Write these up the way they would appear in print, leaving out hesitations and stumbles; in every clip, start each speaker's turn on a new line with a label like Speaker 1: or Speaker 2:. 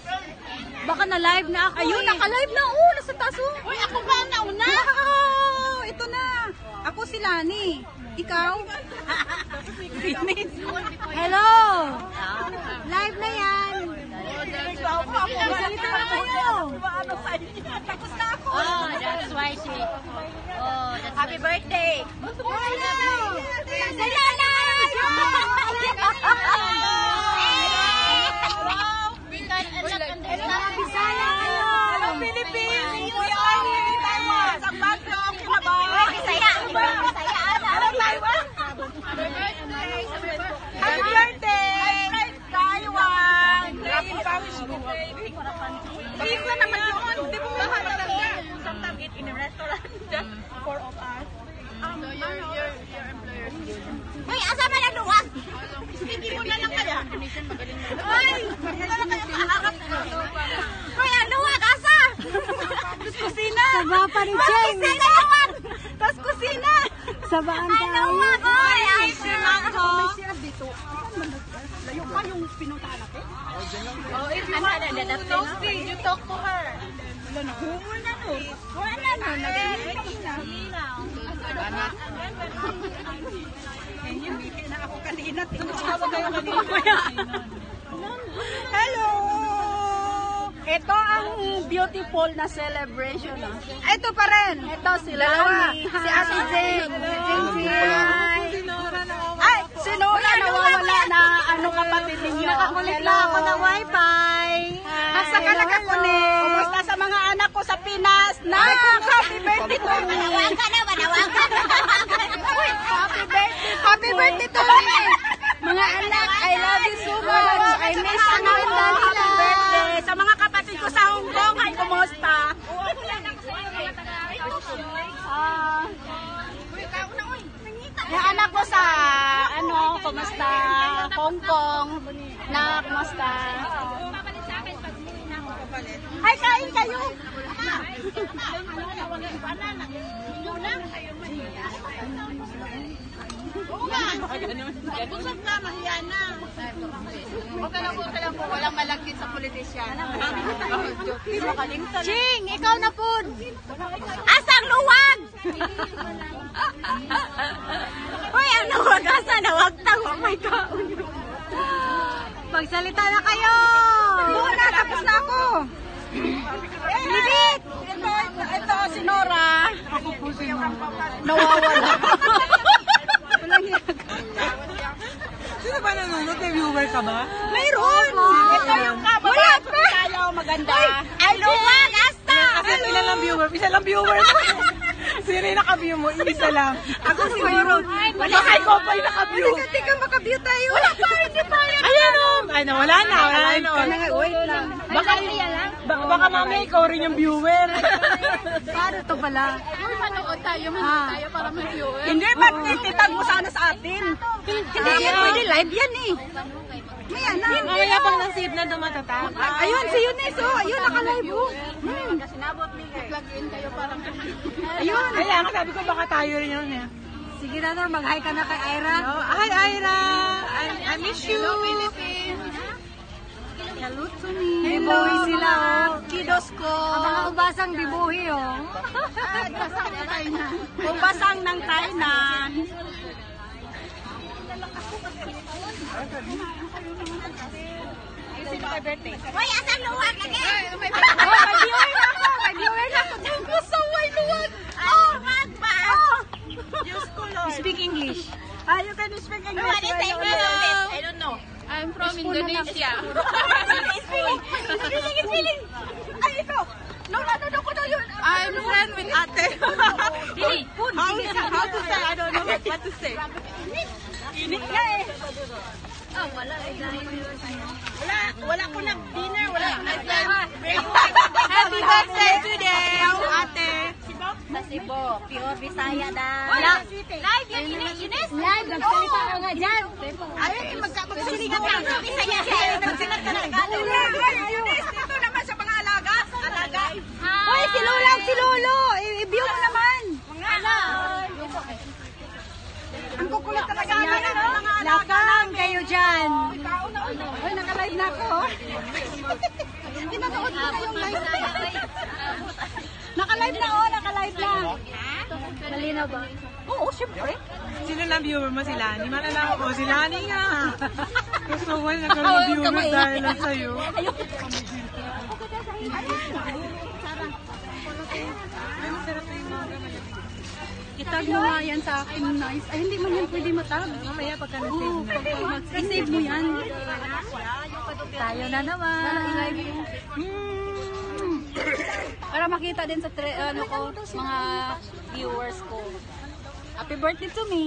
Speaker 1: Baka na-live na ako. Ayun, naka-live na. Oo, nasa taso.
Speaker 2: Uy, ako ba ang nauna?
Speaker 1: Wow! Ito na. Ako si Lani. Ikaw? Hello! Live na yan. Salita na kayo. Tapos na ako.
Speaker 2: Oh, that's why she... Oh, that's happy birthday!
Speaker 1: Hello! Salita! Bisaya kayo!
Speaker 2: Hello, Philippines! We are here in Taiwan! Sa Bangkok, Kinabaw! Bisaya! Hello, Taiwan! Happy birthday! Taiwan! Happy birthday! Hindi ko naman yun! Di mo lahat talaga! Sometimes eat in a restaurant. Just 4 of us. So your employers. Hoy, asa man ang luwag? Hindi mo na lang kaya. Ay! Hindi na lang kaya kaharap ko. Hoy, ang luwag, asa? Tapos kusina.
Speaker 1: Saba pa rin, Cheng.
Speaker 2: Kusina naman. Tapos kusina.
Speaker 1: Sabaan tayo.
Speaker 2: Ang luwag, oy. Ay, sinako.
Speaker 1: Layo pa yung pinuntahan natin.
Speaker 2: Oh, if you want to speak, you talk to her.
Speaker 1: Wala na. Humor na no. Wala na. Nag-iinit na. Hindi na ako kanina. Tinawag kayo kanina. Hello! Ito ang beautiful na celebration. Ito pa rin. Ito sila. Si Ate Jane. Ay, si Nora nawawala na ano kapatid ninyo.
Speaker 2: Nakakulit na ako ng wifi.
Speaker 1: Asa ka nakakulit? Kumusta sa mga anak ko sa Pinas? Happy birthday to me.
Speaker 2: Manawagan na.
Speaker 1: Happy birthday to me. Mga anak, I love you so much. I miss you. Happy birthday. Sa mga kapatid ko sa Hong Kong, ay kumusta? Yung anak ko sa, kumusta? Hong Kong. Na, kumusta? Ay, kain kayo!
Speaker 2: Busog na, mahiya na. Okay lang po. Walang malagkit sa politisyan.
Speaker 1: Ching, ikaw na po!
Speaker 2: Asang luwag! Uy, ang luwag asa na wag tang. Oh my God.
Speaker 1: Magsalita na kayo! Doon na, tapos na ako! Libit! Ito, si Nora. Ako po si Nora. Nawawala. Walang
Speaker 3: Sino ba nanonood? May viewer ka ba?
Speaker 1: mayroon! Ito yung kababa. Wala pa! Tayo, maganda.
Speaker 2: Ang luwag asa!
Speaker 3: Kasi ilan lang viewer? Isa lang viewer. Sino yung naka-view mo? Isa lang. Ako siguro. Baka ikaw pa yung naka-view.
Speaker 1: Teka, maka-view tayo.
Speaker 2: Wala pa, hindi pa.
Speaker 3: Ayun o! Ay, wala na.
Speaker 1: Wait lang.
Speaker 3: Baka mamaya ikaw rin yung viewer.
Speaker 1: Paano to pala?
Speaker 2: Uy, manood tayo para mag-viewer.
Speaker 1: Hindi, ba't ititag mo sana sa atin? Hindi yan pwede live yan eh. Maya na.
Speaker 3: Mamaya pang nasave na dumatatap.
Speaker 1: Ayun, si Eunice oh. Ayun, naka-live oh.
Speaker 2: Plug-in kayo para
Speaker 1: Ayun.
Speaker 3: Kaya nga sabi ko baka tayo rin yun eh.
Speaker 1: Sige na, Nor. Mag-hi ka na kay Ira.
Speaker 3: Hi, Ira! I miss you!
Speaker 2: Hello, Philippines.
Speaker 1: Hello to me. Bibuhi sila oh. Kidos ko. Ang mga ubasang bibuhi oh. Ubasang ng Tainan.
Speaker 2: Uy, asang luwag lagi?
Speaker 1: May viewer na ako. May viewer na ako.
Speaker 2: Gusto mo yung luwag? Oh, magpa!
Speaker 1: Diyos ko, Lord. Speak English. You can speak English.
Speaker 2: What is English? I don't know.
Speaker 4: I'm from Indonesia.
Speaker 1: Feeling. Ay, ikaw. No, ko na yun.
Speaker 4: I'm friend with Ate.
Speaker 1: Dili.
Speaker 3: How to say? I don't know what to say.
Speaker 1: Init nga eh.
Speaker 2: Wala ko nag-dinner. Wala ko nag-lunch.
Speaker 3: Happy birthday today, Ate!
Speaker 2: Sa Cebu. Pure Bisaya na.
Speaker 1: Live yan, Ines. Live. Nagsalita ka nga dyan.
Speaker 2: Ay, magsilingat ka. Bisaya siya. Magsilingat ka na.
Speaker 1: Ines, ito naman sa mga alaga. Hoy, si Lolo. I-view mo naman. Ang kukulit talaga namin, no? Lakang kayo dyan. Hoy, naka-live na ako. Naka-live na, oh, naka-live na. Malinaw ba? Oo, syempre.
Speaker 3: Sino lang viewer mo? Si Lani? Malalaman ko, si Lani nga. Gusto ko nagkaroon viewer dahil lang sa'yo.
Speaker 1: Itag mo nga yan sa akin, nice. Ay, hindi man yan pwede matag.
Speaker 3: Mamaya pagka
Speaker 1: Oo, i-save mo yan. Tayo na naman. Para makita din sa mga viewers ko. Happy birthday to me.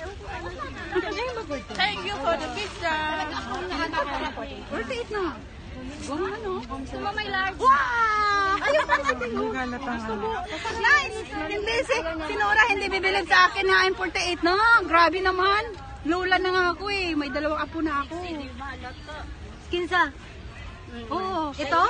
Speaker 4: Thank you for the pizza.
Speaker 1: Birthday na. Wow, ano?
Speaker 4: Suma may large.
Speaker 1: Wow! Ayun pa natin.
Speaker 3: Galatang ano.
Speaker 1: Nice! Hindi si Nora hindi bibilib sa akin nga yung 48 na. Grabe naman. Lola na nga ako eh. May dalawang apo na ako. Kinsa? Oo. Ito?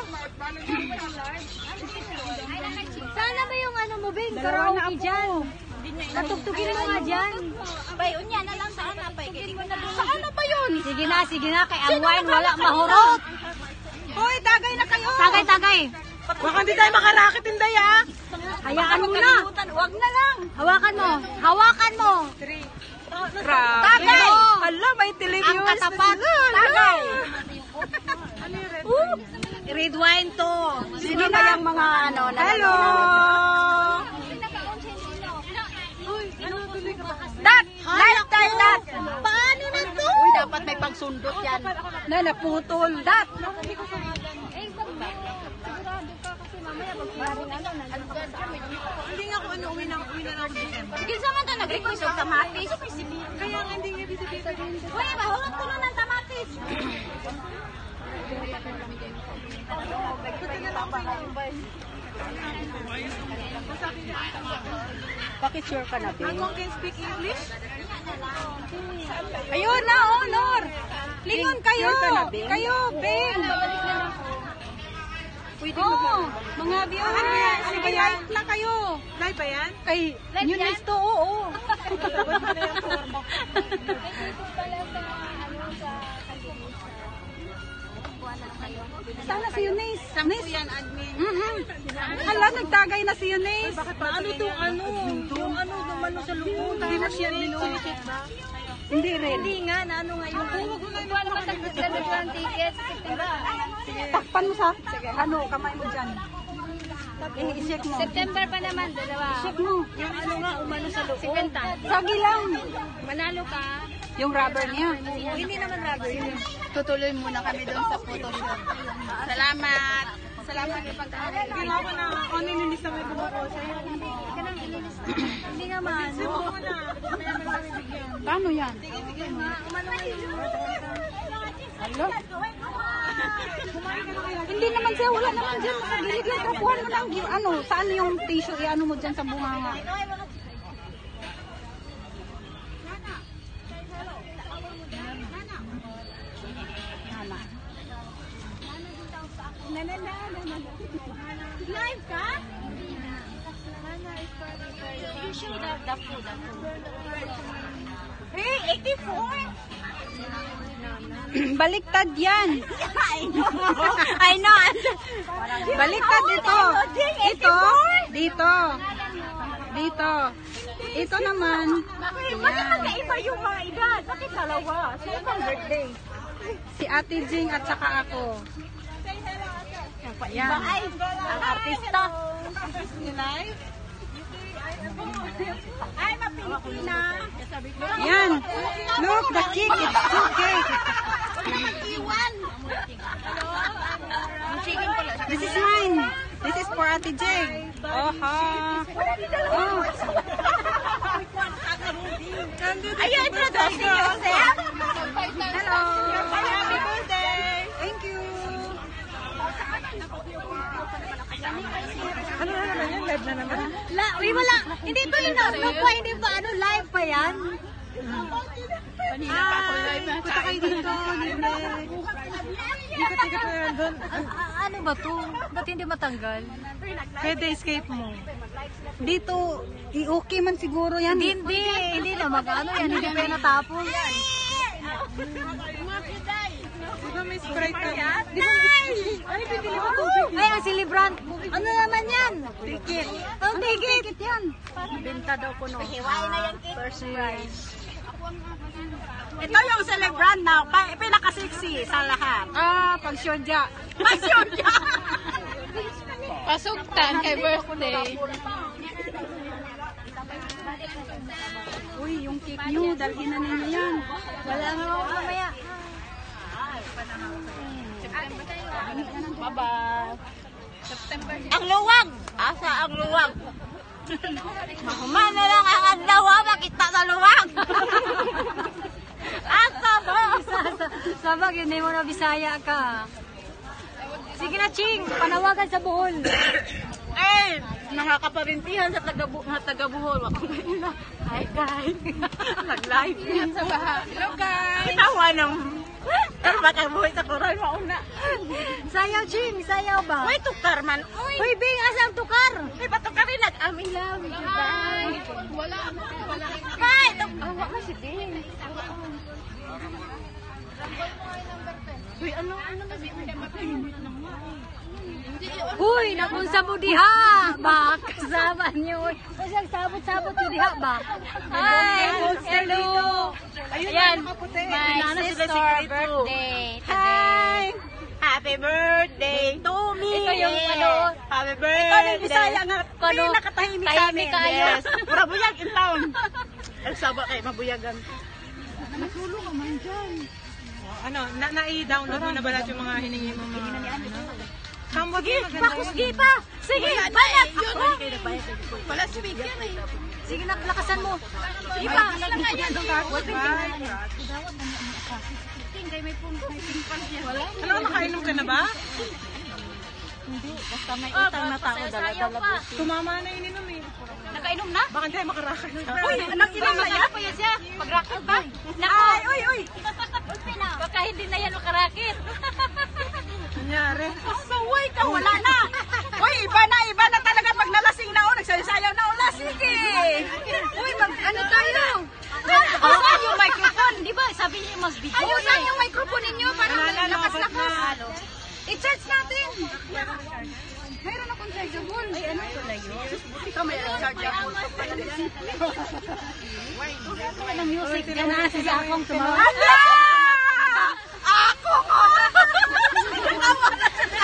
Speaker 2: Sana ba yung ano mo, Bing?
Speaker 1: Dalawa na
Speaker 2: Karaoke
Speaker 1: apo.
Speaker 2: dyan. Natugtugin mo nga dyan.
Speaker 4: Bay, unya na lang saan na bay.
Speaker 1: Saan na ba yun?
Speaker 2: Sige na. Kay ang wine, wala mahurot.
Speaker 1: Hoy, tagay na kayo.
Speaker 2: Tagay.
Speaker 3: Baka hindi tayo makarakit, Inday ah.
Speaker 2: Hayaan mo na.
Speaker 1: Huwag na lang.
Speaker 2: Hawakan mo.
Speaker 3: Grabe.
Speaker 2: Tagay.
Speaker 3: Hala, may
Speaker 2: Ang
Speaker 3: televiewers
Speaker 2: katapat. Tagay. Red wine to.
Speaker 1: Sino ba yung mga ano?
Speaker 3: Hello!
Speaker 1: Dat! Lifetime dat!
Speaker 2: Paano na to?
Speaker 1: Uy, dapat may pagsundot yan. Na, naputol. Dat!
Speaker 3: Hindi nga ako uwi na lang din.
Speaker 2: Sige naman ka nag-request ng kamatis.
Speaker 3: Kaya nga hindi nga bisita din.
Speaker 2: Uy, mahulog ko na ng kamatis.
Speaker 1: Bakit sure ka na, Bing?
Speaker 3: Ako can speak English?
Speaker 1: Ayun na, Honor! Lingon kayo!
Speaker 3: Sure ka na, Bing?
Speaker 1: Kayo, Bing!
Speaker 3: Pwede
Speaker 1: Oo,
Speaker 3: mo
Speaker 1: mga viewers,
Speaker 3: Ano yan? Ano
Speaker 1: sige,
Speaker 3: ba yan?
Speaker 1: like na kayo.
Speaker 3: Live ba yan?
Speaker 1: Kay Eunice to, oo. Sana si Eunice. Eunice?
Speaker 4: Yan, admin.
Speaker 1: Hala, nagtagay na si Eunice.
Speaker 3: Ano tong ano? Yung ano dumano sa loob. Hindi mo siya binuwisit ba?
Speaker 1: Hindi rin.
Speaker 2: Hindi nga, na ano ngayon. Buwan naman tagdadagdag ng ticket.
Speaker 1: Takpan mo sa, ano, kamay mo dyan. I-check mo.
Speaker 2: September pa naman, dalawa.
Speaker 1: Check mo.
Speaker 2: Yung ano nga, umano sa loob. 50.
Speaker 1: Sagi lang.
Speaker 2: Manalo ka.
Speaker 1: Yung rubber niya.
Speaker 2: Hindi naman rubber yun.
Speaker 1: Tutuloy muna kami doon sa photo shoot.
Speaker 4: Salamat. Salamat yung pagkain.
Speaker 3: Kailangan na ako nilinis na may bumuko sa'yo.
Speaker 2: Hindi nga man.
Speaker 3: Subukan mo na. Mamaya na kami bigyan.
Speaker 1: Paano yan? Hello? Hindi naman siya, wala naman dyan. Sa gilid lang, kapuhan mo lang. Ano, saan yung tissue, i-ano mo dyan sa bunganga?
Speaker 2: Live ka? You show the food.
Speaker 1: Hey, 84! Baliktad yan.
Speaker 2: I know.
Speaker 1: Baliktad ito. Ito, dito. Dito. Ito naman.
Speaker 2: Bakit magkaiba yung mga edad? Bakit dalawa? Sino bang birthday?
Speaker 1: Si Ate Jing at saka ako. Yan.
Speaker 2: Ang artista.
Speaker 1: Ay, mapinti na. Yan. Look, the cake. It's so cake. This is mine. This is for Ate Jing. Oh, ha. Oh.
Speaker 2: Ayun, introduce yourself.
Speaker 1: Hello.
Speaker 3: Happy birthday!
Speaker 1: Thank you.
Speaker 3: Ano na naman yan? Live na naman?
Speaker 2: Uy, wala. Hindi pa yun. No pa, hindi pa. Ano, live pa yan?
Speaker 1: Punta kayo dito.
Speaker 3: Ikot-ikot na yan doon.
Speaker 2: Ano ba to? Ba't hindi matanggal?
Speaker 3: Pwede escape mo.
Speaker 1: Dito, i-okay man siguro yan.
Speaker 2: Hindi na mag-ano yan. Hindi pa yun natapos.
Speaker 3: Di ba may Sprite ka?
Speaker 1: Di ba, ay, bibili ko tubig. Ano naman yan? Ticket. Ang ticket yan.
Speaker 3: Binta daw ko no.
Speaker 2: Hiwain na yan, Kit.
Speaker 3: First prize.
Speaker 2: Ito yung celebrant na pinaka-sexy sa lahat.
Speaker 3: Pagsyodya.
Speaker 2: Pasyodya!
Speaker 4: Pasugtan kay birthday.
Speaker 1: Uy, yung cake nyo, dalhin na ninyo yan. Wala nga ako mamaya.
Speaker 4: Bye-bye.
Speaker 2: Ang luwag! Asa ang luwag? Mahumana lang ang adlaw, makita sa luwag! Asa mo?
Speaker 1: Sabag, yun mo na Bisaya ka. Sige na, Ching, panawagan sa Bohol.
Speaker 2: Eh, nakakaparintihan sa taga-Buhol. Hi guys. Nag-live.
Speaker 4: Sa baha. Hello guys.
Speaker 2: Kitawa ng... Pero baka buhay sa koral mauna.
Speaker 1: Sayaw, Ching, sayaw ba?
Speaker 2: Uy, tukar man. Uy,
Speaker 1: Uy, Bing, asang tukar?
Speaker 2: may patukar rin. Nag-amin lang.
Speaker 4: Hi. Wala.
Speaker 2: Hi!
Speaker 4: Awa ka si Ding.
Speaker 2: Uy, ano na si
Speaker 1: Uy, nakunsa mo diha. Ba, kasama niyo. Kasi sabot-sabot yung diha ba? Hi, hello.
Speaker 4: Ayan,
Speaker 2: Inana
Speaker 4: my
Speaker 2: sila
Speaker 4: sister
Speaker 2: secret ko.
Speaker 4: birthday today.
Speaker 2: Hi! Happy birthday to me!
Speaker 4: Ito yung ano,
Speaker 2: Happy birthday! Ito yung Bisaya nga,
Speaker 4: Ano,
Speaker 2: pinakatahimik sa
Speaker 4: tahimik
Speaker 2: amin.
Speaker 4: kayo.
Speaker 2: Yes. Mabuyag in town. Ang saba kay mabuyagan.
Speaker 3: Ano, na-i-download mo na ba lahat yung mga hiningi mo mga... Sambot
Speaker 2: Sige,
Speaker 3: maganda
Speaker 2: pakusgi
Speaker 3: yun.
Speaker 2: pa! Sige, bayad!
Speaker 4: Wala speaker eh.
Speaker 1: Sige na, lakasan mo.
Speaker 2: Sige pa!
Speaker 3: Ano, nakainom ka na ba?
Speaker 2: Basta may utang na tao, dala-dala po.
Speaker 3: Tumama na ininom eh.
Speaker 4: Nakainom na?
Speaker 3: Baka hindi makarakay.
Speaker 2: Uy, anak ilang na yan?
Speaker 4: Pa yan siya. Pag-rocket ba?
Speaker 2: Ay, uy, uy!
Speaker 4: Baka hindi na yan makarakit.
Speaker 3: Nangyari.
Speaker 2: Saway ka, wala na! Uy, iba na talaga pag nalasing na o, nagsasayaw na o, sige!
Speaker 1: Uy, ano tayo?
Speaker 2: Awakan yung microphone!
Speaker 4: Di ba? Sabi niya mas video.
Speaker 1: Ayusan yung microphone ninyo para lakas-lakas. I-charge natin. Mayroon akong chargeable. Ay, ano ito na yun?
Speaker 2: Ikaw may chargeable.
Speaker 1: Anong music? Yan na si akong tumawag.
Speaker 2: Ala! Ako ko! Tawa na siya.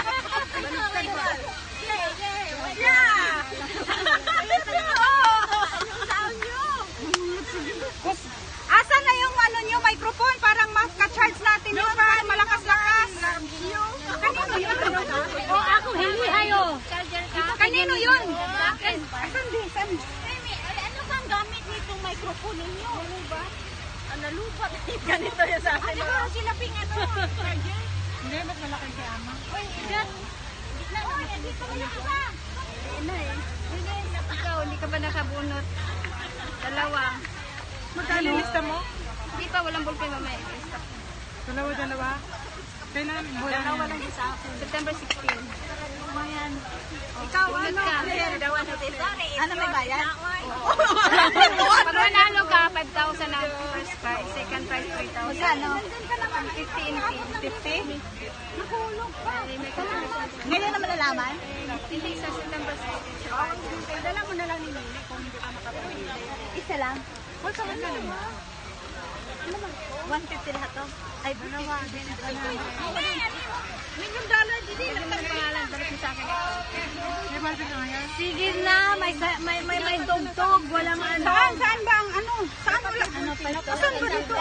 Speaker 2: Yeah! Asa na yung ano nyo, microphone? Parang maka-charge natin yun para malakas-lakas. Kanino yun?
Speaker 1: O, ako, hindi ayo.
Speaker 2: Kanino yun?
Speaker 4: Ano kang gamit nitong microphone ninyo? Ano ba? Ano lupa?
Speaker 2: Ganito yun sa akin.
Speaker 4: Ano sila ping ano? Charger?
Speaker 3: Hindi, mas malaki kay Ama.
Speaker 4: Uy, dyan. Uy, dito ka na ka.
Speaker 1: Ikaw, hindi ka ba nakabunot? Dalawa.
Speaker 3: Magkano yung lista mo?
Speaker 1: Hindi pa, walang ballpen mamaya.
Speaker 3: Dalawa. Kailan?
Speaker 1: Dalawa lang isa ako. September 16. Ayan. Ikaw, ano?
Speaker 2: Ano may bayad?
Speaker 1: Pag manalo ka, 5,000 ang first prize. Second prize, 3,000. Magkano? 50 in 50.
Speaker 2: 50? Ngayon na malalaman?
Speaker 1: Hindi, sa September 16. Dala mo na lang ni Nini kung hindi ka makapagpili.
Speaker 2: Isa lang.
Speaker 3: What's ang magkano mo?
Speaker 2: 150 lahat to. Ay,
Speaker 1: Dalawa, din na
Speaker 2: $1 dollar, hindi lang
Speaker 1: pangalan, balik mo sa akin.
Speaker 3: May market ka ngayon?
Speaker 1: Sige na, may tugtog, walang ano.
Speaker 2: Saan ba ang ano? Saan wala? Saan ba dito?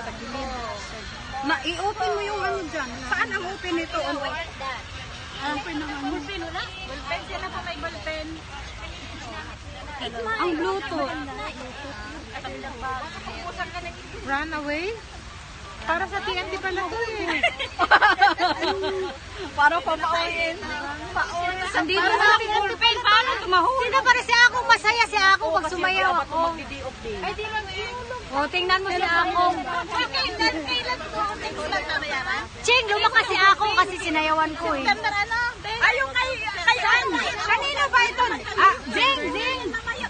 Speaker 2: I-open mo yung ano dyan. Saan ang open nito?
Speaker 1: Open na ano.
Speaker 4: Ballpen sila pa may ballpen.
Speaker 1: Ang Bluetooth.
Speaker 3: Run away? Para sa TNT pala to eh.
Speaker 2: Para papaunin.
Speaker 1: Andito na ang ballpen. Paano tumahuli? Sino pa rin si ako? Masaya si ako pag sumayaw ako.
Speaker 2: Ay, di lang
Speaker 1: O, tingnan mo si ako.
Speaker 2: Kailan to? Ulan na bayaran?
Speaker 1: Ching, lumakas si ako kasi sinayawan ko eh.
Speaker 2: Ganda ano? Ay, yung kay kanino ba ito?
Speaker 1: Ah, Zing, Zing.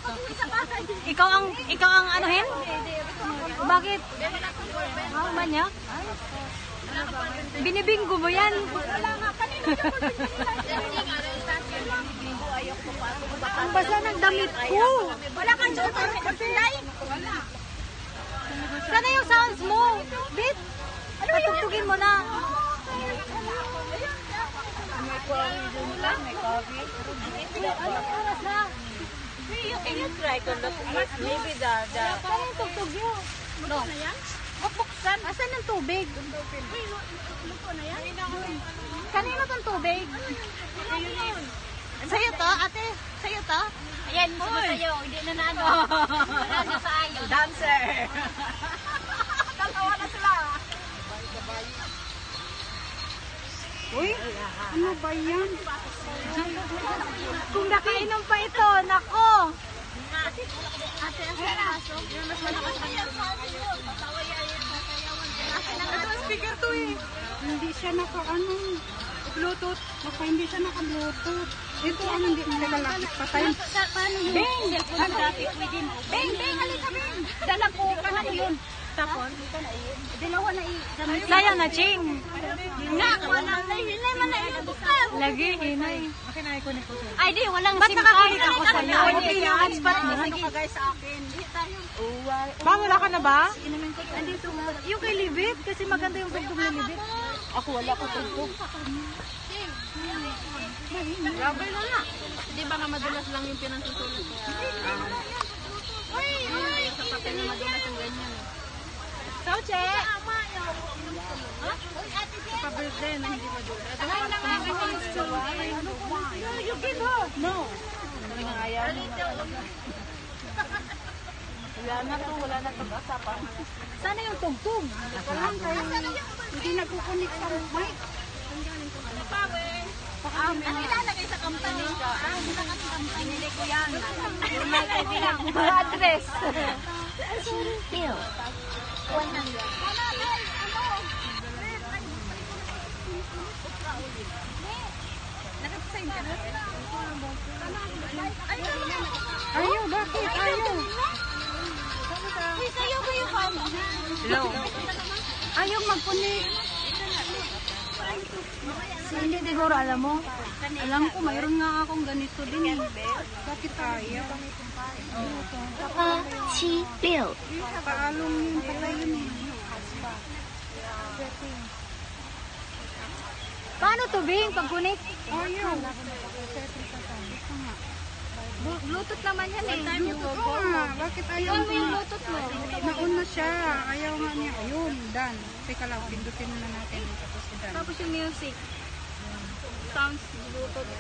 Speaker 1: Ikaw ang anuhin? O bakit? Ah, manyak? Binibinggo mo yan.
Speaker 2: Wala nga. Kanino yung
Speaker 1: Ang basa ng damit ko.
Speaker 2: Wala kang joke sa Pilay?
Speaker 1: Sana yung sounds mo. Bit, patugtugin mo na. Anong oras na?
Speaker 4: Can you try to look? Maybe the
Speaker 1: Sana yung tugtog yun. No. Buksan. Asan ang tubig? Kanino tong tubig? Sa'yo to, ate? Sa'yo to?
Speaker 4: Ayan, gusto ko sa'yo. Hindi na ano. Wala na sa ayo.
Speaker 2: Dancer. Dalawa na sila.
Speaker 1: Uy, ano ba yan? Kung nakainom pa ito, nako!
Speaker 4: Ate, ang saraso.
Speaker 3: Ito ang speaker to eh.
Speaker 1: Hindi siya naka-ano, Bluetooth. Baka hindi siya naka-Bluetooth. Ito ang hindi naglalapit patay.
Speaker 4: Paano yun?
Speaker 1: Bing!
Speaker 4: Cellphone traffic within.
Speaker 1: Bing! Bing! Halika, Bing! Dala ko ka na yun. Tapos?
Speaker 4: Dalawa na
Speaker 1: Laya na, Ching!
Speaker 4: Nga, wala na. Hinay man na ibukas.
Speaker 1: Lagi, hinay.
Speaker 3: Okay na, ikunin ko sa'yo.
Speaker 4: Ay, di, walang
Speaker 1: Ba't
Speaker 4: SIM
Speaker 1: nakakunik
Speaker 4: card.
Speaker 1: ako sa'yo?
Speaker 4: Okay, yung hotspot mo.
Speaker 2: Ano ka guys sa akin?
Speaker 3: Ba, wala ka na ba?
Speaker 1: Andito nga. Yung kay Libit, kasi maganda yung tugtog ni Libit.
Speaker 2: Ako wala ko tugtog. Grabe na nga. Di ba nga madulas lang yung pinasusulat ko? Sa papel na madulas ang ganyan.
Speaker 1: Kauche!
Speaker 2: Pa-birthday na hindi madulas.
Speaker 1: You give her! No!
Speaker 2: Wala na to basa pa.
Speaker 1: Sana yung tugtog. Hindi nagkukunik sa mic.
Speaker 4: Ano ilalagay sa company ko? Sa company. Hindi ko yan.
Speaker 1: Address.
Speaker 4: Bill. 100.
Speaker 1: Ayaw, bakit? Ayaw.
Speaker 4: Sa'yo ko yung phone.
Speaker 3: Hello.
Speaker 1: Ayaw magkunik. Hindi siguro, alam mo? Alam ko, mayroon nga akong ganito din. Bakit ayaw?
Speaker 4: Si Bill.
Speaker 1: Paalong yun, patay yun eh. Paano to, Bing? Pag-kunik? Ayaw. Bluetooth naman yan eh. Bluetooth ko nga. Bakit ayaw mo yung Bluetooth mo? Naon na siya. Ayaw nga niya. Ayun, done. Teka lang, pindutin na natin. Tapos done.
Speaker 2: Tapos yung music. Sounds Bluetooth.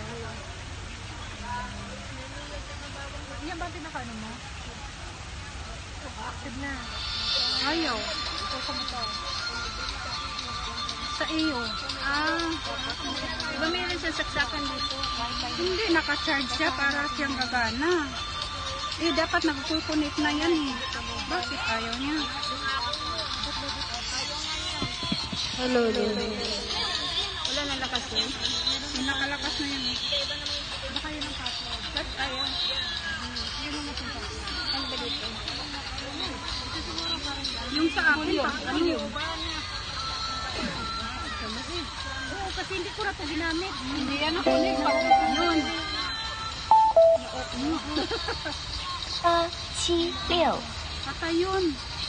Speaker 3: Yan ba pinaka-ano mo? Active na.
Speaker 1: Ayaw. Sa iyo.
Speaker 2: Diba meron siya saksakan dito?
Speaker 1: Hindi, naka-charge siya para siyang gagana. Eh, dapat nagkukunik na yan eh. Bakit ayaw niya? Hello.
Speaker 2: Wala na lakas yun.
Speaker 1: May nakalakas na yan eh. Baka yun ang password.
Speaker 2: Ba't ayaw?
Speaker 1: Yung sa akin, ano yun?
Speaker 4: Oo, kasi hindi ko na ito ginamit.
Speaker 1: Hindi yan ako yun.
Speaker 4: Si Bill.
Speaker 1: Patay yun.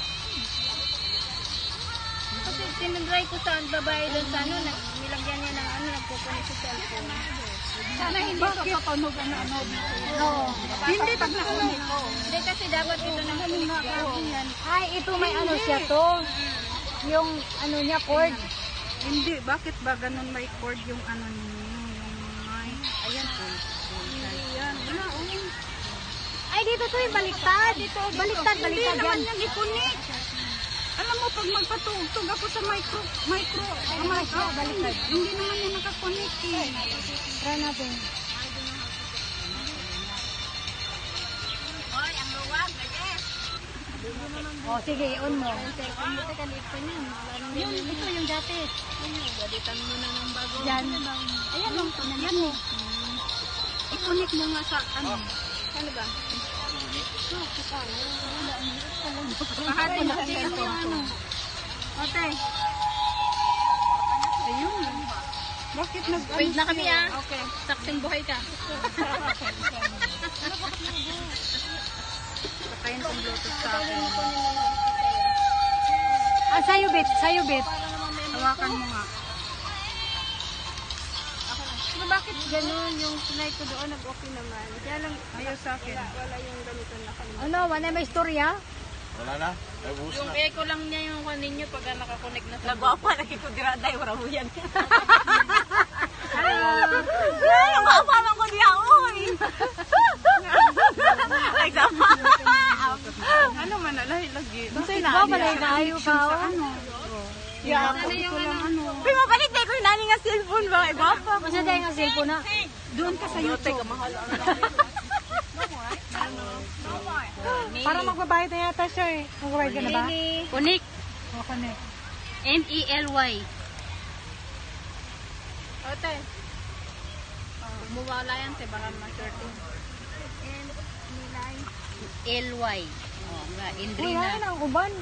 Speaker 4: Kasi tinagray ko sa babae doon sa ano, nilagyan niya ng ano, nagpupunin sa cellphone.
Speaker 1: Sana hindi ka papanood ang ano dito. Oo. Hindi pag nakunik ko.
Speaker 4: Hindi kasi dapat ito nang kunik yan.
Speaker 1: Ay, ito may ano siya to. Yung ano niya, cord. Hindi, bakit ba ganun may cord yung ano niyo? Yung may... Ayan po. Ayan. Wala,
Speaker 4: Ay, dito to yung baliktad. Baliktad
Speaker 1: Hindi
Speaker 4: yan.
Speaker 1: naman yan ikunik. Alam mo, pag magpatugtog ako sa micro, baliktad. Hindi naman yan nakakunik eh. Try natin.
Speaker 4: Hoy, ang luwag, yes.
Speaker 1: O, sige, on mo.
Speaker 4: Yun, ito yung dati.
Speaker 2: Balitan mo na ng bago.
Speaker 1: Yan. Ayan lang, yan mo. Ikunik mo nga sa ano.
Speaker 2: Ano ba?
Speaker 1: Kahati na kasi yung ano. Ate. Ayun. Bakit nag...
Speaker 2: Wait na kami ah.
Speaker 1: Okay.
Speaker 2: Saksing buhay ka. akong Bluetooth sa akin.
Speaker 1: Ah, sa'yo, Bet. Sa'yo, Bet.
Speaker 2: Hawakan mo nga.
Speaker 4: So, bakit ganun yung try ko doon, nag-okay naman. Kaya lang,
Speaker 2: Ayaw sa akin.
Speaker 4: wala yung ganito na kami.
Speaker 1: Ano, wala may istorya?
Speaker 5: Wala na. Ay, buhos
Speaker 4: Yung
Speaker 5: na.
Speaker 4: echo lang niya yung kanin niyo pag nakakonect na sa
Speaker 2: Nagwapa, nakikudira tayo, warabuyan. Yung kapalang ko niya, oy! Ay, sama. Ano man, alay, lagi.
Speaker 1: Bakit ba? Malay na ayaw ka. Ano?
Speaker 2: Yeah.
Speaker 4: Ano yung ano?
Speaker 2: Pero mabalik tayo ko yung nani nga cellphone ba? Ay, gwapa.
Speaker 1: Masa tayo nga cellphone na?
Speaker 2: Doon ka sa YouTube. Mahal.
Speaker 3: Para magbabayad na yata siya eh. Magbabayad ka na ba?
Speaker 1: Connect.
Speaker 3: O, connect.
Speaker 1: N-E-L-Y.
Speaker 4: Ote. Mawala yan, te, baka ma-shorting.
Speaker 1: L-Y. Oh, nga,
Speaker 3: Uy,
Speaker 1: Indrina.
Speaker 3: yan ang uban.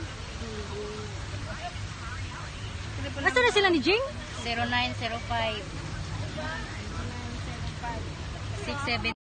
Speaker 1: Nasaan na sila ni Jing?
Speaker 6: 0905 67